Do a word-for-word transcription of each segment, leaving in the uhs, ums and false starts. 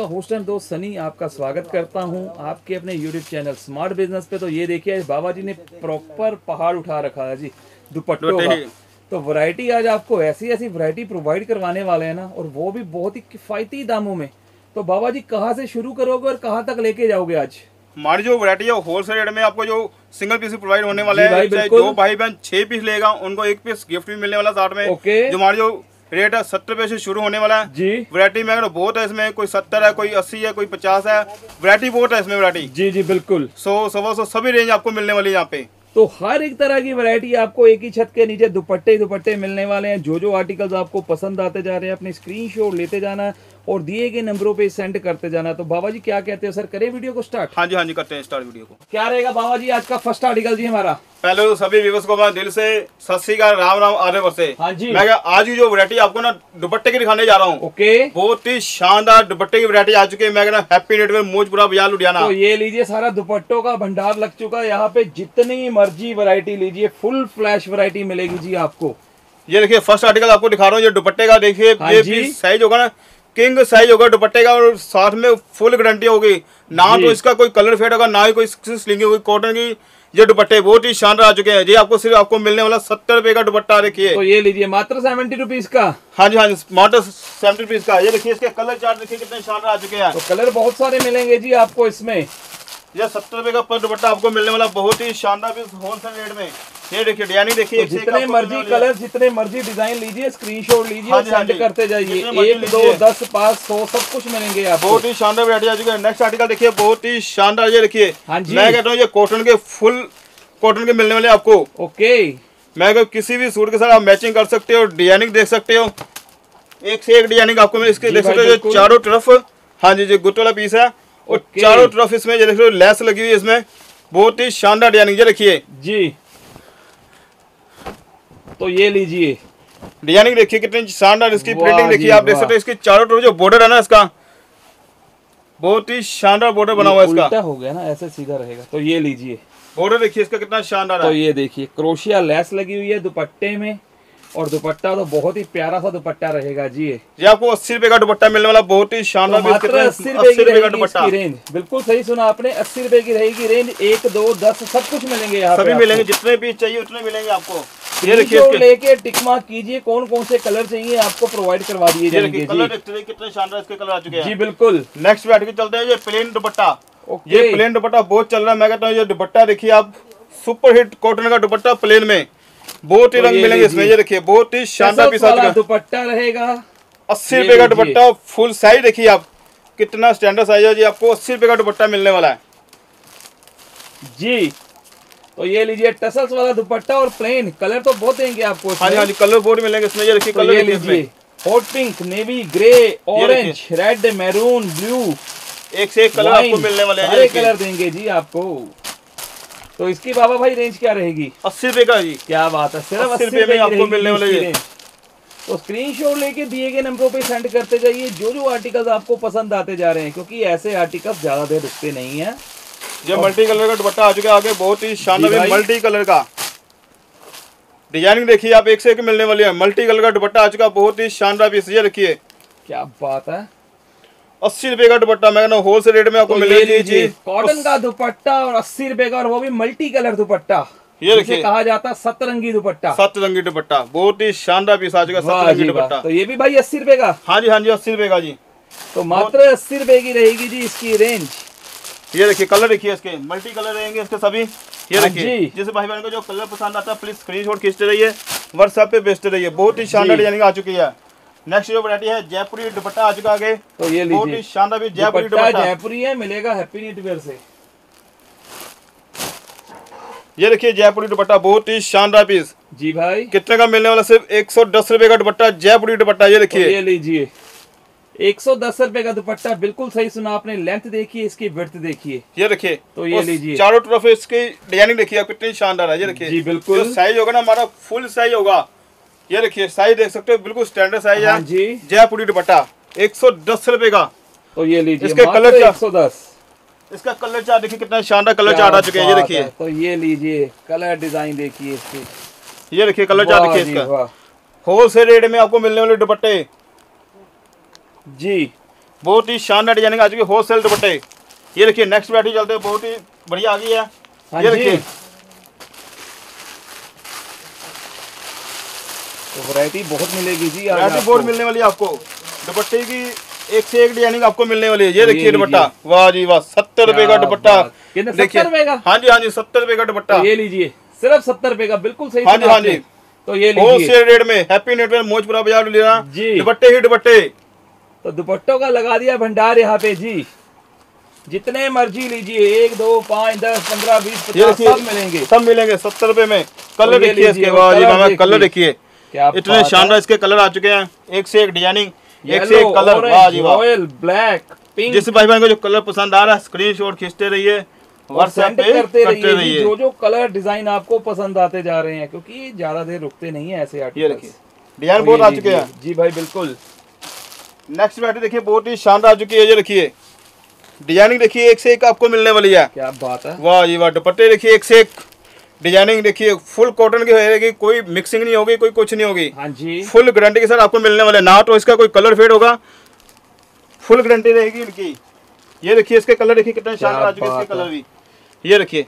आपका host and दोस्त सनी आपका स्वागत करता हूं आपके अपने यूट्यूब चैनल स्मार्ट बिजनेस पे। तो ये देखिए बाबा जी ने प्रॉपर पहाड़ उठा रखा है जी दुपट्टों का। तो वैरायटी आज आपको ऐसी ऐसी वैरायटी प्रोवाइड करवाने वाले हैं ना, और वो भी बहुत ही किफायती दामों में। तो बाबा जी कहाँ से शुरू करोगे और कहाँ तक लेके जाओगे आज? हमारी जो वैरायटी है होलसेल रेट में आपको जो सिंगल पीस प्रोवाइड होने वाला है। चाहे जो भाई बहन छह पीस लेगा उनको एक पीस गिफ्ट भी मिलने वाला साथ में। ओके। जो हमारी जो रेट है सत्तर रुपए से शुरू होने वाला है जी। वैरायटी में बहुत है, इसमें कोई सत्तर है, कोई अस्सी है, कोई पचास है, वैरायटी बहुत है इसमें वैरायटी। जी जी बिल्कुल। सौ सवा सौ सभी रेंज आपको मिलने वाली है यहाँ पे। तो हर एक तरह की वैरायटी आपको एक ही छत के नीचे दुपट्टे दुपट्टे मिलने वाले हैं। जो जो आर्टिकल्स आपको पसंद आते जा रहे हैं अपने स्क्रीनशॉट लेते जाना है और दिए गए नंबरों पे सेंड करते जाना। तो बाबा जी क्या कहते हो सर, करें वीडियो को स्टार्ट? हाँ जी हाँ जी करते हैं स्टार्ट वीडियो को। क्या रहेगा बाबा जी आज का फर्स्ट आर्टिकल जी हमारा? पहले तो सभी व्यूअर्स को मैं दिल से सत श्री अकाल, राम राम, आधे वर्षे। हाँ जी। मैं आज की जो वैरायटी आपको ना दुपट्टे की दिखाने जा रहा हूँ। ओके। बहुत ही शानदार दुपट्टे की वैरायटी आ चुकी है। मैं कहना हैप्पी नेट में मौजपुरा बाजार लुधियाना। तो ये लीजिए सारा दुपट्टों का भंडार लग चुका है यहाँ पे। जितनी मर्जी वैरायटी लीजिए, फुल फ्लैश वैरायटी मिलेगी जी आपको। ये देखिए फर्स्ट आर्टिकल आपको दिखा रहा हूँ। ये दुपट्टे का देखिए, हाँ ये जी। भी साइज होगा ना, किंग साइज होगा दुपट्टे का, और साथ में फुल गारंटी होगी। ना तो इसका कोई कलर फेड होगा, ना ही कोई स्लिंग होगी। कॉटन की ये दुपट्टे बहुत ही शानदार आ चुके हैं जी। आपको सिर्फ आपको मिलने वाला सत्तर रुपए का दुपट्टा देखिए। तो ये लीजिए मात्र सेवेंटी रुपीज का। हाँ जी हाँ जी मात्र सेवेंटी रुपीज का। ये देखिए इसके कलर चार्ट देखिए कितने शानदार आ चुके हैं। तो कलर बहुत सारे मिलेंगे जी आपको इसमें। ये सत्तर रुपए का पर दुपट्टा आपको मिलने वाला बहुत ही शानदार होलसेल रेट में। ये देखिए डिजाइन देखिए, तो जितने मर्जी कलर जितने मर्जी डिजाइन लीजिए, स्क्रीनशॉट लीजिए और सेंड करते जाइए। एक दो दस पाँच सौ सब कुछ मिलेंगे आपको। बहुत ही शानदार वैरायटी आ चुकी है। नेक्स्ट आर्टिकल देखिए बहुत ही शानदार। ये देखिए मैं कहता हूँ ये कॉटन के फुल कॉटन के मिलने वाले आपको। ओके। मैं कहूँ किसी भी सूट के साथ आप मैचिंग कर सकते हो, डिजाइनिंग देख सकते हो, एक से एक डिजाइनिंग आपको मिले। इसके देख सकते हो चारों तरफ। हाँ जी जी गुट वाला पीस है और चारों तरफ इसमें ये देखो लेस लगी हुई है इसमें। बहुत ही शानदार डिजाइनिंग ये देखिए जी। तो ये लीजिए डिजाइनिंग देखिए कितनी शानदार, इसकी प्रिंटिंग देखिए आप देख सकते हो। इसकी चारों तरफ जो बॉर्डर है ना इसका बहुत ही शानदार बॉर्डर बना हुआ है इसका। उल्टा हो गया ना, ऐसे सीधा रहेगा। तो ये लीजिए बॉर्डर देखिए इसका कितना शानदार है। तो ये देखिए क्रोशिया लेस लगी हुई है दुपट्टे में, और दुपट्टा तो बहुत ही प्यारा सा दुपट्टा रहेगा जी। ये आपको अस्सी रुपए का दुपट्टा मिलने वाला बहुत ही शानदार। तो मात्र अस्सी रुपए का दुपट्टा रेंज। बिल्कुल सही सुना आपने, अस्सी रुपए की रहेगी रेंज। एक दो दस सब कुछ मिलेंगे यहाँ सभी मिलेंगे, जितने पीस चाहिए उतने मिलेंगे आपको। ये देखिए लेके टिकमा कीजिए कौन कौन से कलर चाहिए आपको प्रोवाइड करवा दिए जाएंगे। कलर देखते कितने शानदार इसके कलर आ चुके हैं जी बिल्कुल। नेक्स्ट वैरायटी चलते हैं। ये प्लेन दुपट्टा। ये प्लेन दुपट्टा बहुत चल रहा है। मैं कहता हूँ ये दुपट्टा देखिए आप, सुपर हिट कॉटन का दुपट्टा प्लेन में। बहुत ही रंग मिलेंगे इसमें। ये देखिए बहुत ही शानदार पीस आ चुका है। दुपट्टा रहेगा अस्सी रुपए का दुपट्टा फुल साइज देखिए आप कितना स्टैंडर्ड साइज है जी। आपको अस्सी रुपए का दुपट्टा मिलने वाला है जी। तो ये लीजिए टसल्स वाला दुपट्टा और प्लेन कलर तो बहुत देंगे आपको। हाँ जी हाँ जी कलर बहुत मिलेंगे इसमें। ये देखिए कलर लीजिए hot pink, navy, grey, orange, red, maroon, blue, एक से एक कलर आपको मिलने वाले हैं। सारे कलर देंगे जी आपको। तो इसकी बाबा भाई रेंज क्या रहेगी? अस्सी रुपए का जी। क्या बात है, सिर्फ अस्सी रुपए में आपको मिलने वाले हैं। तो स्क्रीनशॉट लेके दिए गए नंबरों पे सेंड करते जाइए जो जो आर्टिकल्स आपको पसंद आते जा रहे हैं, क्योंकि ऐसे आर्टिकल्स ज्यादा देर रुकते नहीं है। ये मल्टी कलर का दुपट्टा आ चुका है आगे, बहुत ही शानदार मल्टी कलर का डिजाइनिंग देखिए आप, एक से एक मिलने वाली है। मल्टी कलर का दुपट्टा आ चुका, बहुत ही शानदार पीस। ये देखिए क्या बात है, अस्सी रुपए का दुपट्टा मैं कहना होलसेल रेट में आपको मिलेगा जी। कॉटन का दुपट्टा और अस्सी रुपए का, और वो भी मल्टी कलर दुपट्टा। ये देखिए कहा जाता है सतरंगी दुपट्टा। सतरंगी दुपट्टा बहुत ही शानदार पीस आ चुका है सतरंगी दुपट्टा। तो ये भी भाई अस्सी रुपए का। हाँ जी हाँ जी अस्सी रुपए का जी। तो मात्र अस्सी रुपए की रहेगी जी इसकी रेंज। ये देखिए कलर देखिए इसके मल्टी कलर रहेंगे इसके सभी। ये देखिए जैसे भाई बहन को जो कलर पसंद आता है प्लीज स्क्रीनशॉट खींचते रहिए, व्हाट्सएप पे भेजते रहिए। बहुत ही शानदार डिजाइनिंग आ चुकी है। नेक्स्ट जो वैरायटी है जयपुरी दुपट्टा आ चुका आगे। तो ये बहुत ही शानदार भी जयपुरी दुपट्टा जयपुरी है, मिलेगा हैप्पी न्यू ईयर से। ये देखिए जयपुरी दुपट्टा बहुत ही शानदार पीस जी भाई। कितने का मिलने वाला? सिर्फ एक सौ दस रुपए का दुपट्टा जयपुरी दुपट्टा। ये देखिए ये लीजिए एक सौ दस रुपए का दुपट्टा। बिल्कुल सही सुना आपने, लेंथ देखिए इसकी, विड्थ देखिए। ये देखिए तो ये लीजिए चारों तरफ इसकी डिजाइनिंग देखिए कितनी शानदार है। ये देखिए जी बिल्कुल। साइज होगा ना हमारा फुल साइज होगा। ये देखिए साइज देख सकते हो बिल्कुल स्टैंडर्ड साइज है जी। जयपुरी दुपट्टा एक सौ दस रुपए का। तो ये लीजिए इसके कलर एक सौ दस। इसका कलर चार्ट देखिए कितना शानदार कलर चार्ट आ चुके हैं। ये देखिए तो ये लीजिए कलर डिजाइन देखिए इसके। ये देखिए कलर चार्ट देखिए इसका। होलसेल रेट में आपको मिलने वाले दुपट्टे जी। बहुत ही शानदार डिजाइनिंग आ चुकी है, होलसेल दुपट्टे। ये देखिए नेक्स्ट वैरायटी चलते हैं, बहुत ही बढ़िया आ गई है। हाँ ये जी। देखिए तो वैरायटी बहुत मिलेगी जी, आज वैरायटी आपको। बहुत मिलने वाली है आपको। दुपट्टे की एक से एक डिजाइनिंग आपको मिलने वाली है। ये ये देखिए दुपट्टा, वाह जी वाह, सत्तर रुपए का क्या दुपट्टा। बात। कितने, सत्तर रुपए का? हाँ जी हाँ जी, सत्तर रुपए का दुपट्टा। तो ये लीजिए, सिर्फ सत्तर रुपए का, बिल्कुल सही हाँ जी सुना हाँ आपने। जी, तो ये लीजिए होलसेल रेट में हैप्पी नेट में मौजपुरा बाजार लेना जी। दुपट्टे ही दुपट्टे। तो दुपट्टों का लगा दिया भंडार यहाँ पे जी, जितने मर्जी लीजिए, एक दो पाँच दस पंद्रह बीस ये पचास देखिए सब मिलेंगे। सब मिलेंगे सत्तर रुपए में। कलर तो ये देखिए इसके, लीजिए, वाह जी कलर वाह, कलर देखिए। देखिए क्या इतने बात शानदार है। इसके कलर आ चुके हैं, एक से एक डिजाइनिंग, एक से येलो, एक कलर, वाह जी ऑरेंज, वाह। Royal, black, pink. जिस भाई बहन को जो कलर पसंद आ रहा है स्क्रीनशॉट खींचते रहिए, और व्हाट्सएप सेंड पे करते करते रहिए जी, रहिए। जो जो कलर डिजाइन आपको पसंद आते जा रहे हैं, क्योंकि ये ज्यादा देर रुकते नहीं है ऐसे ये आर्टिकल्स। देखिए डिजाइन तो बहुत ये आ चुके लीजिए। हैं। जी भाई बिल्कुल। नेक्स्ट वैरायटी देखिए बहुत ही शानदार आ चुकी है। ये देखिए डिजाइनिंग देखिए एक से एक आपको मिलने वाली है। क्या बात है। वाह जी वाह, दुपट्टे देखिए एक से एक डिजाइनिंग देखिए, फुल कॉटन की रहेगी, कोई मिक्सिंग नहीं होगी, कोई कुछ नहीं होगी। हाँ जी। फुल गारंटी के साथ आपको मिलने वाले, ना तो इसका कोई कलर फेड होगा, फुल गारंटी रहेगी इनकी। ये देखिए इसके कलर देखिए कितने शानदार आ चुके हैं, इसके कलर भी। ये देखिए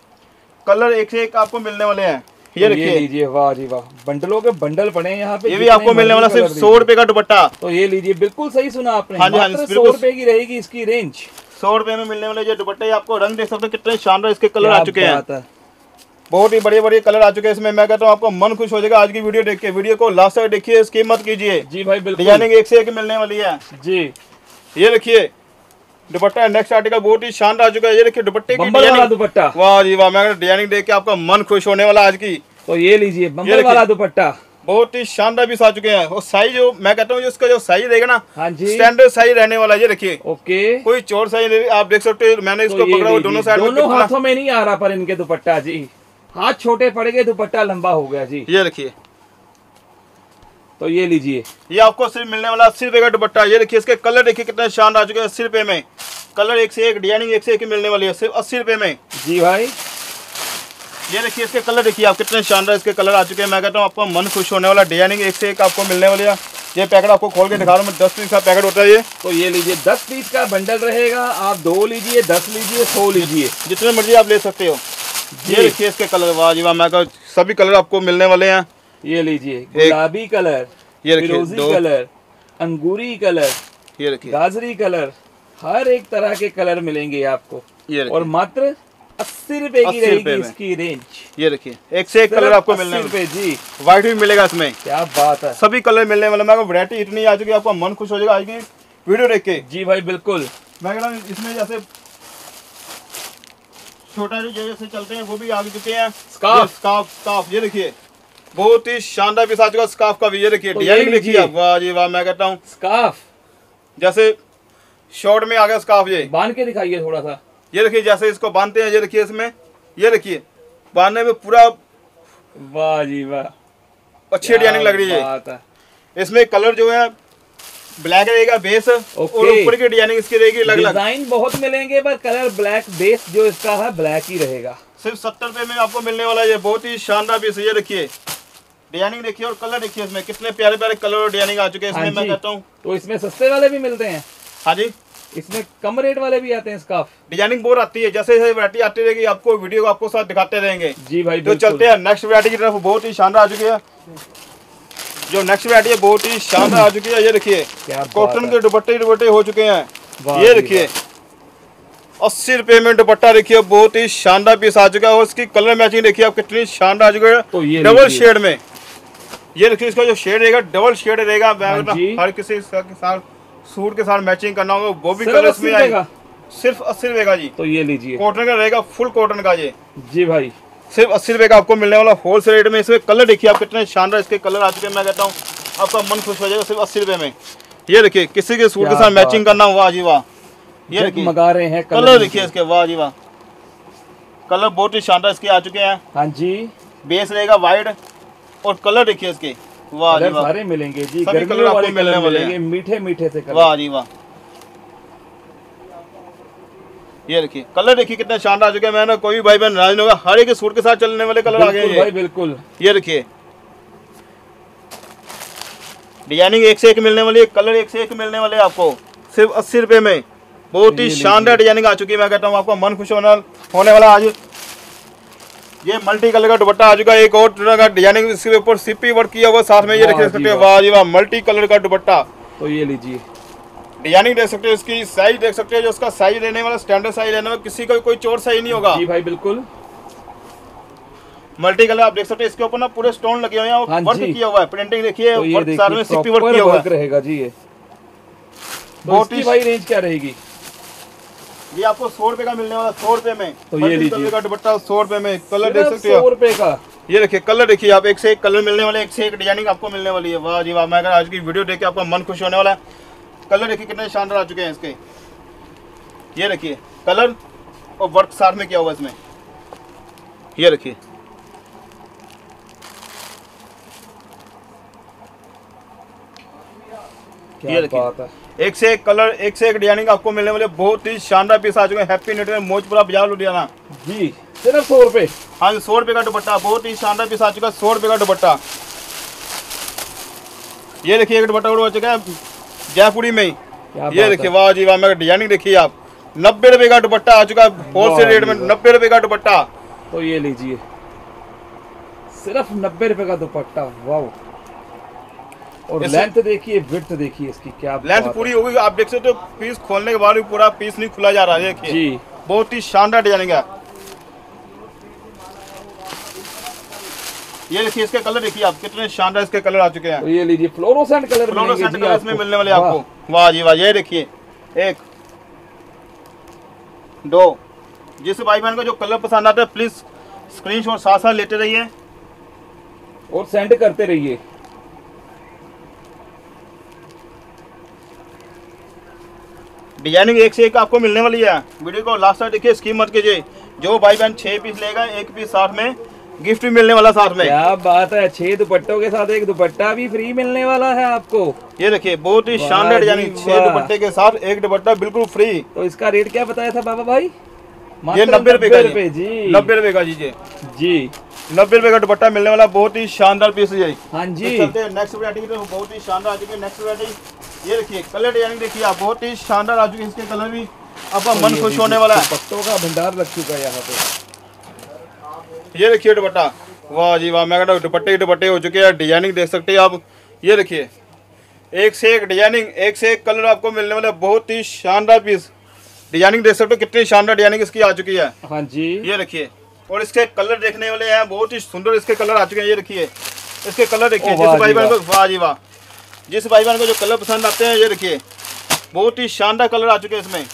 कलर एक से एक आपको मिलने वाले हैं। ये तो देखिए लीजिए, वाह जी वाह, बंडलों के बंडल पड़े हैं यहाँ पे। ये भी जितने आपको मिलने मर्जी वाला सिर्फ कलर सौ रुपए का दुपट्टा। तो ये लीजिए, बिल्कुल सही सुना आपने। हाँ जी, हाँ जी, मात्र सौ बिल्कुल। रुपए की रहेगी इसकी रेंज। सौ रुपए में मिलने वाले ये दुपट्टे, आपको रंग देख सकते हो कितने शानदार इसके कलर क्या आ चुके हैं। बात है। बहुत ही बड़े बड़े कलर आ चुके हैं इसमें। मैं कहता हूँ आपको मन खुश हो जाएगा आज की वीडियो देख के। वीडियो को लास्ट तक देखिए, स्किप मत कीजिए। जी भाई बिल्कुल। डिजाइनिंग एक से एक मिलने वाली है जी। ये देखिए दुपट्टा, नेक्स्ट आर्टिकल बहुत ही शानदार आ चुका है। ये देखिए दुपट्टे की बम्बल वाला डिजाइनिंग, दुपट्टा। वाह जी वाह, मैं डिजाइनिंग देख के आपका मन खुश होने वाला आज की। तो ये लीजिए, बम्बल देखिए। वाला दुपट्टा। बहुत ही शानदार पीस आ चुके हैं। और साइज जो मैं कहता हूँ इसका जो साइज रहेगा ना, हाँ जी। स्टैंडर्ड साइज रहने वाला है। ये देखिए ओके। कोई चोर साइज नहीं, आप देख सकते हो। मैंने तो इसको ये पकड़ा हुआ लीजिए, दोनों साइड में दोनों कितना- हाथों में नहीं आ रहा पर इनके दुपट्टा जी, हाथ छोटे पड़ गए, दुपट्टा लंबा हो गया जी। ये देखिए तो ये लीजिए, ये आपको सिर्फ मिलने वाला अस्सी रुपए का दुपट्टा। ये देखिए इसके कलर देखिए कितने शानदार आ चुके हैं अस्सी रुपए में। कलर एक से एक, डिजाइनिंग एक से एक ही मिलने वाली है सिर्फ अस्सी रुपए में। जी भाई। ये देखिए इसके कलर देखिए आप कितने शानदार इसके कलर आ चुके हैं। मैं कहता हूँ आपका मन खुश होने वाला, डिजाइनिंग एक से एक आपको मिलने वाली है। ये पैकेट आपको खोल के दिखा रहा हूँ मैं, दस पीस का पैकेट होता है ये। तो ये लीजिए, दस पीस का बंडल रहेगा। आप दो लीजिए, दस लीजिए, सौ लीजिए, जितने मर्जी आप ले सकते हो। ये देखिए इसके कलर, वाह जी वाह, मैं कहता हूँ सभी कलर आपको मिलने वाले हैं। ये लीजिए, गुलाबी कलर, ये देखिए फिरोजी दो, कलर, अंगूरी कलर, ये देखिए गाजरी कलर, हर एक तरह के कलर मिलेंगे आपको। ये और देखिए मात्र अस्सी रुपए की अस्सी रहेगी रुपए में। इसकी रेंज। ये देखिए एक से एक कलर आपको मिलने अस्सी वाले, रुपए जी। व्हाइट भी मिलेगा इसमें, क्या बात है। सभी कलर मिलने वाले। मैं वैरायटी इतनी आ चुकी है, आपका मन खुश हो जाएगा आज की वीडियो देख के। जी भाई बिल्कुल। मैं कह रहा हूँ इसमें जैसे छोटा जो जैसे चलते हैं वो भी आ चुके हैं। स्कार्फ। ये स्कार्फ, स्कार्फ ये देखिए बहुत ही शानदार पीस आ चुका है स्कार्फ का भी। ये देखिए तो ये डिजाइनिंग देखिए लीजिए। आप, वाह जी वाह, मैं कहता हूँ स्कार्फ जैसे शॉर्ट में आ गया स्कार्फ। ये बांध के दिखाइए थोड़ा सा। ये देखिए जैसे इसको बांधते हैं, ये देखिए इसमें, ये देखिए बांधने में पूरा वाह जी वाह, अच्छी डिजाइनिंग लग रही है। बात है। इसमें कलर जो है ब्लैक रहेगा बेस, और ओके। ऊपर की डिजाइनिंग इसकी रहेगी अलग अलग। डिजाइन बहुत मिलेंगे पर कलर ब्लैक, बेस जो इसका है ब्लैक ही रहेगा। सिर्फ सत्तर रुपए में आपको मिलने वाला है। ये बहुत ही शानदार पीस है। ये देखिए डिजाइनिंग देखिए और कलर देखिए, इसमें कितने प्यारे प्यारे कलर और डिजाइनिंग आ चुके हैं इसमें। हाँ मैं जी। कहता हूँ तो इसमें सस्ते वाले भी मिलते हैं, हाँ जी, इसमें कम रेट वाले भी आते हैं स्कार्फ। डिजाइनिंग बहुत आती है। जैसे जैसे वैरायटी आती रहेगी आपको वीडियो को आपको साथ दिखाते रहेंगे। जी भाई तो बिल्कुल। चलते हैं नेक्स्ट वैरायटी की तरफ। बहुत ही शानदार आ चुकी है जो नेक्स्ट वैरायटी है, बहुत ही शानदार आ चुकी है। ये देखिए क्या बात कॉटन है। के दुपट्टे दुपट्टे हो चुके हैं। वाह ये जी देखिए अस्सी रुपए में दुपट्टा देखिए, बहुत ही शानदार पीस आ चुका है। और इसकी कलर मैचिंग देखिए आप कितनी शानदार आ चुकी तो है, ये डबल देखिए। शेड में। ये देखिए इसका जो शेड रहेगा डबल शेड रहेगा। मैं हाँ कहता जी। हूं हर किसी के साथ सूट के साथ मैचिंग करना होगा वो भी सिर्फ कलर अस्सी इसमें रुपए आएगा। का। सिर्फ अस्सी रुपए का जी, तो ये लीजिए। कॉटन का रहेगा, फुल कॉटन का। ये जी भाई। सिर्फ अस्सी रुपए का आपको मिलने वाला होलसेल रेट में। इसमें कलर देखिए आप कितने शानदार इसके कलर आ चुके हैं। मैं कहता हूँ आपका मन खुश हो जाएगा सिर्फ अस्सी रुपए में। ये देखिए किसी के सूट के क्या साथ बात मैचिंग करना, वाह जी वाह। ये देखिए मगा रहे हैं कलर देखिए इसके, वाह जी वाह, कलर बहुत ही शानदार इसके आ चुके हैं। हाँ जी। बेस रहेगा वाइट और कलर देखिए इसके, वाह जी कलर वाह, सारे मिलेंगे जी, सभी कलर गर्मियों आपको वाले मिलने कलर वाले हैं। मिलेंगे, मीठे मीठे से कलर। वाह जी वाह। ये देखिए कलर देखिए कितने शानदार आ चुके हैं। मैंने कोई भाई बहन नाराज नहीं होगा, हर एक सूट के साथ चलने वाले कलर आ गए बिल्कुल हैं भाई बिल्कुल। ये। ये देखिए डिजाइनिंग एक से एक मिलने वाली है, कलर एक से एक मिलने वाले हैं आपको। सिर्फ अस्सी रुपए में बहुत ही शानदार डिजाइनिंग आ चुकी है। मैं कहता हूँ आपको मन खुश होने होने वाला। आज ये मल्टी कलर का दुपट्टा आ चुका है, एक और तरह का डिजाइनिंग इसके ऊपर सिप्पी वर्क किया हुआ साथ में। ये देख सकते हैं, वाह जी वाह, मल्टी कलर का दुपट्टा। तो ये लीजिए डिजाइनिंग देख सकते हैं, इसकी साइज देख सकते हैं, जो उसका साइज लेने वाला स्टैंडर्ड साइज लेने वाला किसी का कोई चोर साइज नहीं होगा। जी भाई बिल्कुल। मल्टी कलर आप देख सकते हैं, इसके ऊपर ना पूरे स्टोन लगे हुए हैं, वर्क किया हुआ है, प्रिंटिंग देखिए, तो वर्क साथ में सिप्पी वर्क किया हुआ है रहेगा जी। ये बहुत ही भाई रेंज क्या रहेगी? ये आपको सौ रुपए का मिलने वाला, सौ रुपए में। तो ये लीजिए का दुपट्टा सौ रुपए में। कलर देख सकते हो, सौ रुपए का। ये देखिए कलर देखिए आप, एक से एक कलर मिलने वाले, एक से एक डिजाइनिंग आपको मिलने वाली है। वाह जी वाह, मैं अगर आज की वीडियो देख के आपका मन खुश होने वाला है। कलर देखिए कितने शानदार आ चुके हैं इसके। ये देखिए कलर और वर्क साथ में किया हुआ इसमें। ये देखिए क्या बात है, एक से एक कलर, एक से एक डिजाइनिंग आपको मिलने वाले। बहुत ही शानदार पीस आ चुके हैं। हैप्पी न्यू ईयर मौजपुरा बाजार लुधियाना जी, सिर्फ सौ रुपए। हाँ जी, सौ रुपए का दुपट्टा, बहुत ही शानदार पीस आ चुका है, सौ रुपए का दुपट्टा। ये देखिए एक दुपट्टा हो चुका है जयपुरी में। ये देखिए वाह जी वाह, मैं डिजाइनिंग देखिए आप, नब्बे रुपए का दुपट्टा आ चुका है होलसेल रेट में, नब्बे रुपए का दुपट्टा। तो ये लीजिए सिर्फ नब्बे रुपए का दुपट्टा। वाह, और लेंथ देखिए, विड्थ देखिए इसकी, क्या लेंथ पूरी होगी। आप देख सकते हो पीस खोलने के बाद भी पूरा पीस नहीं खुला जा रहा है। देखिए जी, बहुत ही शानदार डिजाइनिंग है। ये देखिए इसके कलर देखिए आप, कितने शानदार इसके कलर आ चुके हैं। तो ये लीजिए फ्लोरोसेंट कलर, फ्लोरोसेंट कलर इसमें मिलने वाले आपको। वाह जी वाह, ये देखिए एक दो। जिस भाई बहन को जो कलर पसंद आता है प्लीज स्क्रीनशॉट साथ साथ लेते रहिए और सेंड करते रहिए। डिजाइनिंग एक से एक आपको मिलने वाली है। वीडियो को लास्ट तक देखिए, स्कीम मत कीजिए। जो भाई बहन छह पीस लेगा, एक पीस साथ में गिफ्ट भी मिलने वाला साथ में। क्या बात है, छह दुपट्टों के साथ एक दुपट्टा भी फ्री मिलने वाला है आपको। ये देखिए बहुत ही शानदार डिजाइनिंग, छह दुपट्टे के साथ एक दुपट्टा बिल्कुल फ्री। तो इसका रेट क्या बताया था बाबा भाई? ये नब्बे रुपए का जी, नब्बे रुपए का जी जी, नब्बे रुपए का दुपट्टा मिलने वाला, बहुत ही शानदार पीस है। हाँ जी, चलते हैं नेक्स्ट वैरायटी की, तो बहुत ही शानदार आ चुकी है नेक्स्ट वैरायटी। ये देखिए कलर डिजाइनिंग देखिए आप, बहुत ही शानदार आ चुकी है, इसके कलर भी आपका मन खुश होने वाला है। दुपट्टों का भंडार लग चुका है यहाँ पे। ये देखिए दुपट्टा, वाह जी वाह, मैं कहता हूँ दुपट्टे दुपट्टे हो चुके हैं। डिजाइनिंग देख सकते हैं आप, ये देखिए एक से एक डिजाइनिंग, एक से एक कलर आपको मिलने वाला, बहुत ही शानदार पीस। डिजाइनिंग देख सकते हो कितनी शानदार डिजाइनिंग इसकी आ चुकी है। हाँ जी, ये देखिए, और इसके कलर देखने वाले हैं, बहुत ही सुंदर इसके कलर आ चुके हैं। ये देखिए इसके कलर देखिए, जिस भाई बहन को, वाह जी वाह, जिस भाई बहन को जो कलर पसंद आते हैं, ये देखिए बहुत ही शानदार कलर आ चुके हैं इसमें।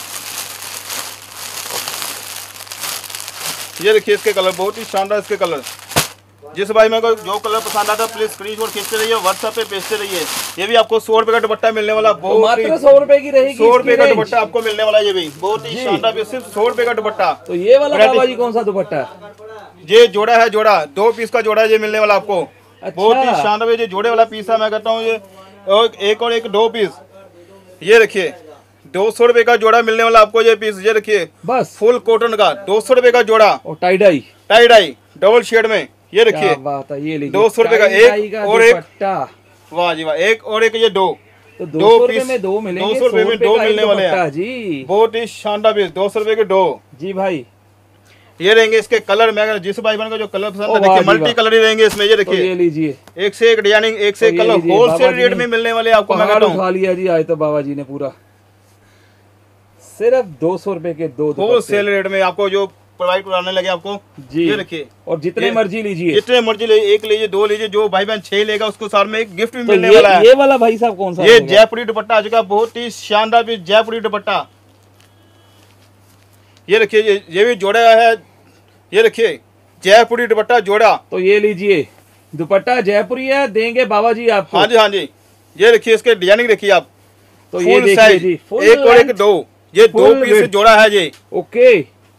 ये देखिए इसके कलर, बहुत ही शानदार इसके कलर। जिस भाई मेरे को जो कलर पसंद आता है प्लीज स्क्रीनशॉट खींचते रहिए, व्हाट्सएप पे भेजते रहिए। ये भी आपको सौ रुपए का दुपट्टा मिलने वाला, बहुत मात्र सौ रुपए की रहेगी, सौ रुपए का दुपट्टा आपको मिलने वाला। ये भी बहुत ही शानदार, सिर्फ सौ रुपए का दुपट्टा। तो ये वाला बाबा जी कौन सा दुपट्टा है? ये जोड़ा है, जोड़ा दो पीस का जोड़ा है ये मिलने वाला आपको। अच्छा। बहुत ही शानदार ये जोड़े वाला पीस है, मैं कहता हूँ ये और एक और एक दो पीस। ये देखिए दो सौ रुपए का जोड़ा मिलने वाला आपको ये पीस। ये देखिए बस फुल कॉटन का दो सौ रुपए का जोड़ा, और tie dye tie dye double shade में। ये देखिए बात है, ये लीजिए दो सौ रुपए का एक और एक, वाह जी वाह, एक और एक ये दो, तो दो सौ रुपए में दो मिलेंगे, दो सौ रुपए में दो मिलने वाले हैं जी। बहुत ही शानदार पीस, दो सौ रुपए के दो जी भाई। ये रहेंगे इसके कलर में, अगर जिस भाई बहन को जो कलर पसंद है देखिए मल्टी कलर ही रहेंगे इसमें। ये देखिए तो ये लीजिए एक से एक डिजाइनिंग, एक से एक कलर, होलसेल रेट में मिलने वाले आपको। मैं कहता हूं उठा लिया जी आज तो बाबा जी ने पूरा, सिर्फ दो सौ रुपए के दो होलसेल रेट में आपको जो प्रोवाइड कराने लगे आपको जी। ये देखिए, और जितने मर्जी लीजिए, जितने मर्जी ले, एक लीजिए दो लीजिए, जो भाई बहन छह लेगा उसको साथ में एक गिफ्ट भी तो मिलने ये, वाला है। ये वाला भाई साहब कौन सा? ये जयपुरी दुपट्टा आ चुका, बहुत ही शानदार भी जयपुरी दुपट्टा। ये देखिए ये, ये भी जोड़ा है। ये देखिए जयपुरी दुपट्टा जोड़ा। तो ये लीजिए दुपट्टा जयपुरी है, देंगे बाबा जी आपको। हाँ जी हाँ जी। ये देखिए इसके डिजाइनिंग देखिए आप, तो ये देखिए जी, एक और एक दो, ये दो पीस जोड़ा है ये। ओके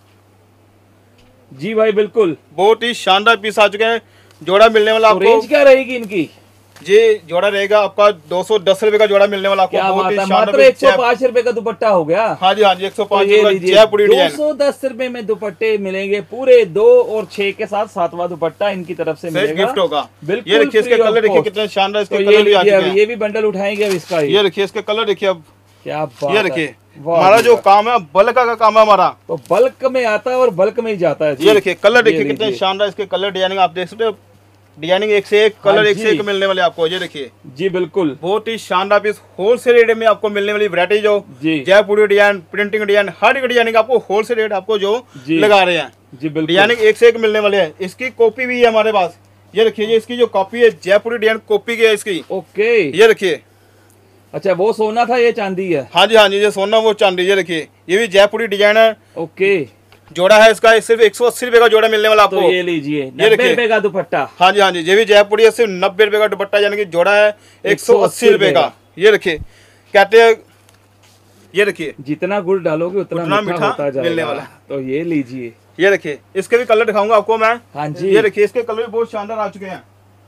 जी भाई बिल्कुल, बहुत ही शानदार पीस आ चुके हैं। जोड़ा मिलने वाला तो आपको, रेंज क्या रहेगी इनकी? ये जोड़ा रहेगा आपका दो सौ दस रुपए का जोड़ा मिलने वाला आपको। बहुत ही मात्र एक सौ पाँच रुपए का दुपट्टा हो गया। हाँ जी हाँ जी, एक सौ पाँच रुपए दो सौ दस रुपए में दुपट्टे मिलेंगे पूरे, दो और छह के साथ सातवां दुपट्टा इनकी तरफ से मिलेगा, गिफ्ट होगा। बिल्कुल। ये देखिए इसके कलर देखिए कितने शानदार इसके तो कलर भी आ चुके हैं। ये भी बंडल उठाएंगे अब इसका। ये देखिए इसके कलर देखिए अब, क्या बात ये देखिए है। वाह हमारा जी जो वाह। काम है बल्क का काम है हमारा, तो बल्क में आता है और बल्क में ही जाता है जी। ये देखिए कलर ये देखिए कितने लीजिए। शानदार इसके कलर डिजाइनिंग आप देख सकते हो, डिजाइनिंग एक से एक, हाँ कलर एक से जी। एक मिलने वाले आपको। ये देखिए जी बिल्कुल बहुत ही शानदार पीस, होलसेल रेट में आपको मिलने वाली वैरायटी जो जी जयपुरी डिजाइन, प्रिंटिंग डिजाइन, हर एक डिजाइनिंग आपको होलसेल रेट आपको जो जी। लगा रहे हैं। जी बिल्कुल डिजाइनिंग एक से एक मिलने वाले हैं। इसकी कॉपी भी है हमारे पास, ये देखिए ये इसकी जो कॉपी है जयपुरी डिजाइन कॉपी की है इसकी। ओके। ये देखिए अच्छा वो सोना था, ये चांदी है। हाँ जी हाँ जी, ये सोना वो चांदी। ये देखिए ये भी जयपुरी डिजाइन है, ओके। जोड़ा है इसका सिर्फ एक सौ अस्सी रुपए का जोड़ा मिलने वाला आपको। तो ये लीजिए ये नब्बे देखिए रुपए का दुपट्टा। हाँ जी हाँ जी, ये भी जयपुरी है, सिर्फ नब्बे रुपए का दुपट्टा, यानी कि जोड़ा है एक सौ अस्सी रुपए का। ये देखिए कहते हैं, ये देखिए जितना गुड़ डालोगे उतना, उतना मीठा मीठा होता जाएगा। मिलने वाला है। तो ये लीजिए। ये देखिए इसके भी कलर दिखाऊंगा आपको मैं। हाँ जी। ये देखिए इसके कलर भी बहुत शानदार आ चुके हैं।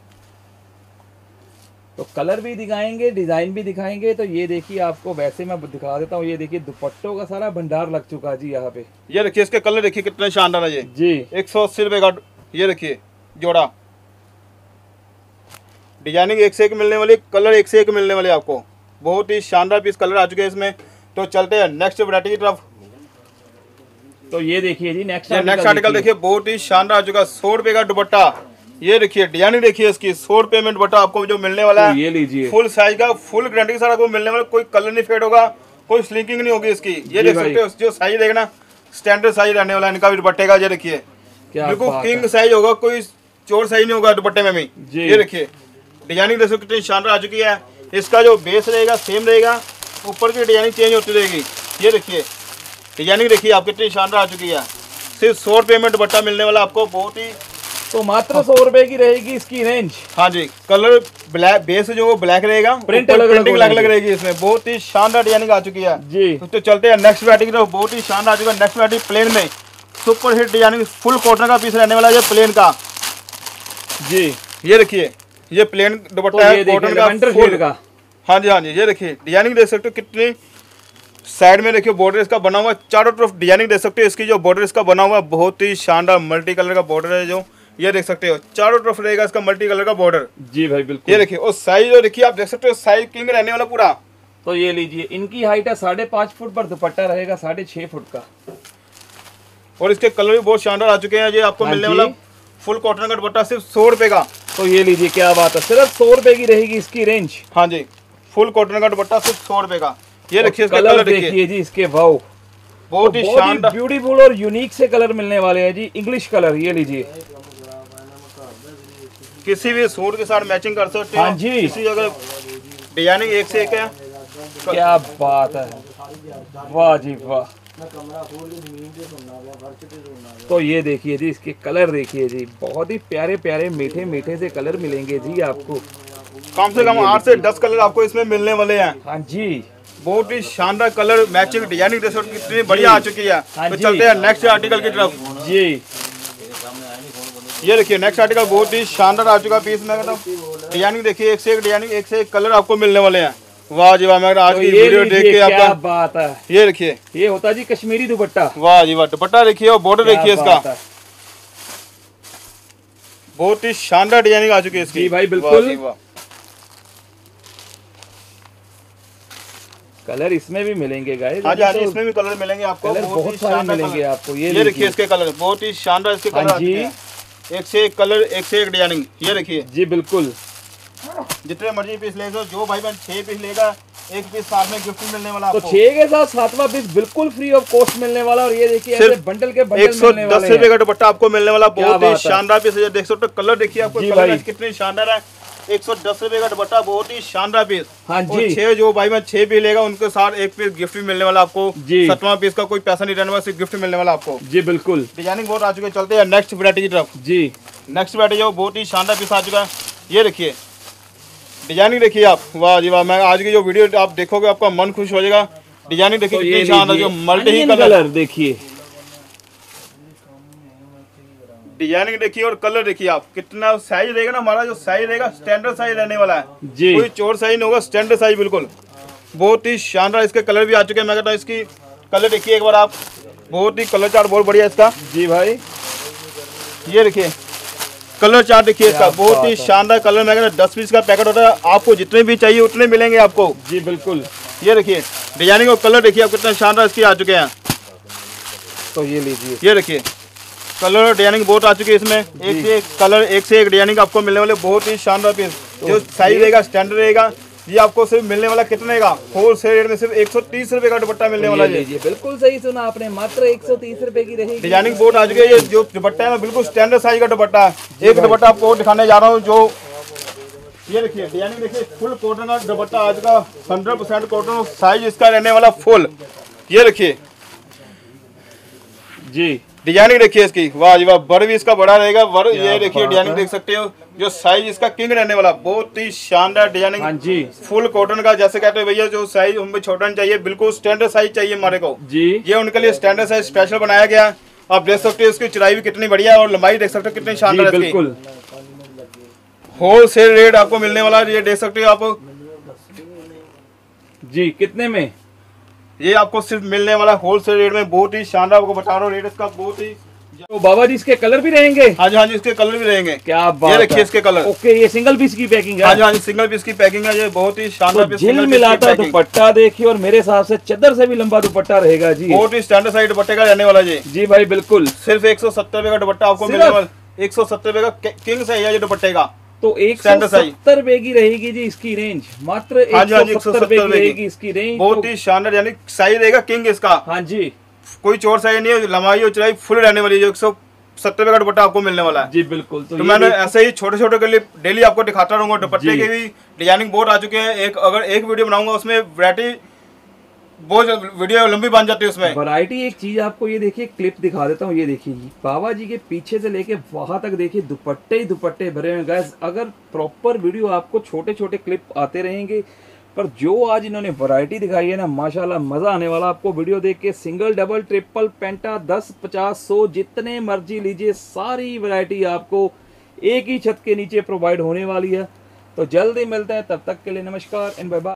तो कलर भी दिखाएंगे, डिजाइन भी दिखाएंगे। तो ये देखिए आपको वैसे मैं दिखा देता हूँ, ये देखिए दुपट्टों का सारा भंडार लग चुका जी यहाँ पे। ये देखिए इसके कलर देखिए कितने शानदार है। ये जी एक सौ अस्सी रुपए का ये देखिए जोड़ा, डिजाइनिंग एक से एक मिलने वाली, कलर एक से एक मिलने वाले आपको। बहुत ही शानदार पीस कलर आ चुके हैं इसमें। तो चलते हैं नेक्स्ट वैरायटी की तरफ। तो ये देखिए जी नेक्स्ट नेक्स्ट आर्टिकल देखिए बहुत ही शानदार आ चुका, सौ रुपए का दुपट्टा। ये देखिए डिजाइनिंग देखिए इसकी, सौ रुपए में दुपट्टा आपको जो मिलने वाला तो है। ये लीजिए फुल साइज का, फुल गारंटी के साथ आपको मिलने वाला, कोई कलर नहीं फेड होगा, कोई स्लिंकिंग नहीं होगी इसकी। ये देख सकते हो जो साइज देखना, स्टैंडर्ड साइज रहने वाला है इनका भी दुपट्टे का। ये देखिए क्या बिल्कुल बात किंग है। साइज होगा, कोई चोर साइज नहीं होगा दुपट्टे में भी। जी। ये देखिए डिजाइनिंग देखो कितनी शानदार आ चुकी है। इसका जो बेस रहेगा सेम रहेगा, ऊपर की डिजाइनिंग चेंज होती रहेगी। ये देखिए डिजाइनिंग देखिए आप कितनी शानदार आ चुकी है। सिर्फ सौ रुपये में दुपट्टा मिलने वाला आपको, बहुत ही। तो मात्र सौ रुपए की रहेगी इसकी रेंज। हाँ जी, कलर ब्लैक, बेस जो वो ब्लैक रहेगा, प्रिंट ऊपर अलग अलग प्रिंटिंग अलग अलग रहेगी। रहेगी इसमें। बहुत ही शानदार डिजाइनिंग आ चुकी है जी तो चलते हैं नेक्स्ट वैरायटी की तरफ। बहुत ही शानदार आ चुका है नेक्स्ट वैरायटी, प्लेन में super hit designing, full cotton का पीस रहने वाला है ये प्लेन का। जी ये देखिए ये प्लेन तो दुपट्टा है ये कॉटन देखिए का लेवेंडर full। शेड का। हाँ जी हाँ जी, ये देखिए डिजाइनिंग देख सकते हो कितनी, साइड में देखिए बॉर्डर इसका बना हुआ है, चारों तरफ डिजाइनिंग देख सकते हो। इसकी जो बॉर्डर इसका बना हुआ है बहुत ही शानदार मल्टी कलर का बॉर्डर है, जो ये देख सकते हो चारों तरफ रहेगा इसका मल्टी कलर का बॉर्डर। जी भाई बिल्कुल। ये देखिए और साइज जो देखिए आप देख सकते हो, साइज किंग रहने वाला पूरा। तो ये लीजिए इनकी हाइट है साढ़े पाँच फुट पर दुपट्टा रहेगा साढ़े छः फुट का। और इसके कलर भी बहुत शानदार आ चुके हैं। ये आपको हाँ मिलने जी। वाला फुल कॉटन का दुपट्टा सिर्फ सौ रुपए का। तो ये लीजिए क्या बात है, सिर्फ सौ रुपए की रहेगी इसकी रेंज। हाँ जी, फुल कॉटन का दुपट्टा सिर्फ सौ रुपए का। ये देखिए इसका कलर कलर देखिए देखिए जी इसके, वाओ बहुत ही शानदार, ब्यूटीफुल और यूनिक से कलर मिलने वाले हैं जी, इंग्लिश कलर। ये लीजिए किसी भी सूट के साथ मैचिंग कर सकते हो। हाँ जी। किसी अगर डिजाइनिंग एक से एक है। क्या बात है, वाह जी वाह। तो ये देखिए जी इसके कलर देखिए जी, बहुत ही प्यारे प्यारे मीठे मीठे से कलर मिलेंगे जी आपको। कम से कम आठ से दस कलर आपको इसमें मिलने वाले हैं। हाँ जी बहुत ही शानदार कलर मैचिंग डिजाइनिंग देखो कितनी बढ़िया आ चुकी है। हाँ तो जी। चलते हैं नेक्स्ट आर्टिकल की तरफ। जी ये देखिए नेक्स्ट आर्टिकल बहुत ही शानदार आ चुका पीस में, मतलब डिजाइनिंग देखिए एक से एक डिजाइनिंग, एक से एक कलर आपको मिलने वाले हैं। वाह जी वाह, मैं आज तो की ये वीडियो देख लीजिए के क्या आपका, बात है, ये देखिए ये होता जी कश्मीरी दुपट्टा। वाह जी वाह, दुपट्टा देखिए और बॉर्डर क्या देखिए इसका, बात है। बहुत ही शानदार डिजाइनिंग आ चुकी है इसकी। जी भाई, बिल्कुल। वाह जी वाह। कलर इसमें भी मिलेंगे गाइस। हाँ जी हाँ जी, इसमें भी कलर मिलेंगे आपको, कलर बहुत ही बहुत सारे शानदार मिलेंगे कलर। आपको। ये ये देखिए देखिए इसके कलर बहुत ही शानदार इसके हाँ कलर आ जी। चुके हैं। एक से एक कलर, एक से एक डिजाइनिंग। ये देखिए जी बिल्कुल। जितने मर्जी पीस ले लो, जो भाई बहन छह पीस लेगा एक पीस साथ में गिफ्ट मिलने वाला तो आपको। छह के साथ सातवां पीस बिल्कुल फ्री ऑफ कॉस्ट मिलने वाला। और ये देखिए ऐसे सिर्फ बंडल के एक बंडल सौ मिलने दस वाले रुपए हैं। का दुपट्टा आपको मिलने वाला, क्या बहुत ही बात है। शानदार पीस है। देख सकते हो कलर देखिए आपको, जी कलर भाई। कितने शानदार है। एक सौ दस रुपए का दुपट्टा, बहुत ही शानदार पीस। हाँ और जी छह जो भाई मैं छह पीस लेगा उनके साथ एक पीस गिफ्ट भी मिलने वाला आपको। जी। सतवां पीस का कोई पैसा नहीं रहने वाला, सिर्फ गिफ्ट मिलने वाला आपको। जी बिल्कुल। डिजाइनिंग बहुत आ चुकी है। चलते हैं नेक्स्ट वैरायटी की तरफ। जी नेक्स्ट वैरायटी जो बहुत ही शानदार पीस आ चुका है। ये देखिए डिजाइनिंग देखिए आप, वाह जी वाह। मैं आज की जो वीडियो आप देखोगे आपका मन खुश हो जाएगा। डिजाइनिंग देखिए तो कितनी ये शानदार, जो लीजिए मल्टी अनियन कलर, कलर देखिए। डिजाइनिंग देखिए और कलर देखिए आप, कितना साइज रहेगा ना हमारा, जो साइज रहेगा स्टैंडर्ड साइज रहने वाला है। जी कोई चोर साइज नहीं होगा, स्टैंडर्ड साइज बिल्कुल। बहुत ही शानदार इसके कलर भी आ चुके हैं। मैं कहता हूँ इसकी कलर देखिए एक बार आप, बहुत ही कलर चार्ट बहुत बढ़िया इसका। जी भाई। ये देखिए कलर चार्ट देखिए इसका, क्या बहुत ही बात है। शानदार कलर। मैं कहता हूँ दस पीस का पैकेट होता है, आपको जितने भी चाहिए उतने मिलेंगे आपको। जी बिल्कुल। ये देखिए डिजाइनिंग और कलर देखिए आप कितना शानदार इसकी आ चुके हैं। तो ये लीजिए, ये देखिए कलर और डिजाइनिंग बहुत आ चुकी है इसमें, एक से एक कलर, एक से एक डिजाइनिंग आपको मिलने वाले, बहुत ही शानदार पीस। जो साइज रहेगा स्टैंडर्ड रहेगा, ये आपको सिर्फ मिलने वाला कितने का, होलसेल रेट में सिर्फ एक सौ तीस रुपए का दुपट्टा मिलने वाला है। लीजिए, बिल्कुल सही सुना आपने, मात्र एक सौ तीस रुपए की रहेगी। डिजाइनिंग बोर्ड आ चुकी है। ये जो दुपट्टा है ना बिल्कुल स्टैंडर्ड साइज का दुपट्टा है। एक दुपट्टा आपको दिखाने जा रहा हूँ, जो ये देखिए डिजाइनिंग देखिए, फुल कॉटन का दुपट्टा आज का हंड्रेड परसेंट कॉटन, साइज इसका रहने वाला फुल। ये देखिए जी, डिजाइनिंग देखिए इसकी, वाह जी वाह, बर भी इसका बड़ा रहेगा वर। ये देखिए डिजाइनिंग देख सकते हो, जो साइज इसका किंग रहने वाला, बहुत ही शानदार डिजाइनिंग। हाँ जी, फुल कॉटन का, जैसे कहते हैं भैया जो साइज हमें छोटा नहीं चाहिए, बिल्कुल स्टैंडर्ड साइज चाहिए हमारे को जी। ये उनके लिए स्टैंडर्ड साइज स्पेशल बनाया गया। आप देख सकते हो इसकी चौड़ाई भी कितनी बढ़िया है और लंबाई देख सकते हो कितनी शानदार है। बिल्कुल होलसेल रेट आपको मिलने वाला है, ये देख सकते हो आप जी। कितने में? ये आपको सिर्फ मिलने वाला होलसेल रेट में, बहुत ही शानदार आपको बता रहा हूँ रेट इसका, बहुत ही। तो बाबा जी इसके कलर भी रहेंगे? हाँ जी हाँ जी, इसके कलर भी रहेंगे। क्या बात ये देखिए इसके कलर। ओके, ये सिंगल पीस की पैकिंग है? हाँ जी हाँ जी, सिंगल पीस की पैकिंग है। ये बहुत ही शानदार तो झिल मिलाता दुपट्टा देखिए, और मेरे हिसाब से चद्दर से भी लंबा दुपट्टा रहेगा जी। बहुत ही स्टैंडर्ड साइज दुपट्टे का रहने वाला जी। जी भाई बिल्कुल। सिर्फ एक सौ सत्तर रुपए का दुपट्टा आपको मिलने वाला, एक सौ सत्तर रुपए का किंग साइज है ये दुपट्टे का। तो एक सौ सत्तर रुपए की रहेगी जी इसकी रेंज, मात्र एक सौ सत्तर रुपए की रहेगी इसकी रेंज। बहुत ही शानदार, यानी साइज रहेगा किंग इसका। हाँ जी, कोई चोर साइज नहीं है, लंबाई और चौड़ाई फुल रहने वाली है। एक सौ सत्तर रुपए का दुपट्टा आपको मिलने वाला है जी बिल्कुल। तो, तो मैंने ऐसे ही छोटे छोटे के लिए डेली आपको दिखाता रहूंगा। दुपट्टे के भी डिजाइनिंग बहुत आ चुके हैं। एक अगर एक वीडियो बनाऊंगा उसमें वैरायटी बहुत, वीडियो लंबी बन जाती है उसमें वैरायटी। एक चीज आपको ये देखिए, क्लिप दिखा देता हूँ, ये देखिए बाबा जी के पीछे से लेके वहां तक देखिए दुपट्टे ही दुपट्टे भरे हुए। गाइस अगर प्रॉपर वीडियो आपको छोटे छोटे क्लिप आते रहेंगे, पर जो आज इन्होंने वैरायटी दिखाई है ना, माशाल्लाह मजा आने वाला आपको वीडियो देख के। सिंगल डबल ट्रिपल पेंटा दस पचास सौ जितने मर्जी लीजिए, सारी वैरायटी आपको एक ही छत के नीचे प्रोवाइड होने वाली है। तो जल्दी मिलते हैं, तब तक के लिए नमस्कार एंड बाय बाय।